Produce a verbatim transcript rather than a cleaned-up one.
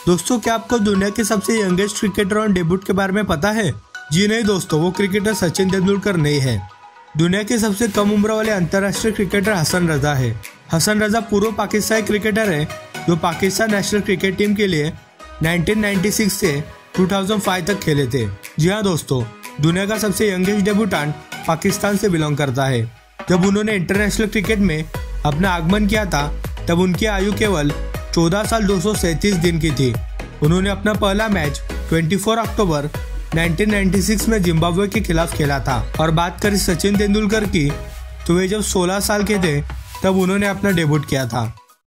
दोस्तों, क्या आपको दुनिया के सबसे यंगेस्ट क्रिकेटर ऑन डेब्यूट के बारे में पता है? जी नहीं दोस्तों, वो क्रिकेटर सचिन तेंदुलकर नहीं है। दुनिया के सबसे कम उम्र वाले अंतर्राष्ट्रीय क्रिकेटर हसन रजा है। हसन रजा पूर्व पाकिस्तानी क्रिकेटर है जो पाकिस्तान नेशनल क्रिकेट टीम के लिए नाइनटीन नाइंटी सिक्स से टू थाउज़ेंड फाइव तक खेले थे। जी हाँ दोस्तों, दुनिया का सबसे यंगेस्ट डेब्यूटेंट पाकिस्तान से बिलोंग करता है। जब उन्होंने इंटरनेशनल क्रिकेट में अपना आगमन किया था तब उनकी आयु केवल चौदह साल दो सौ सैंतीस दिन की थी। उन्होंने अपना पहला मैच चौबीस अक्टूबर नाइनटीन नाइंटी सिक्स में जिम्बाब्वे के खिलाफ खेला था। और बात करें सचिन तेंदुलकर की, तो वे जब सोलह साल के थे तब उन्होंने अपना डेब्यूट किया था।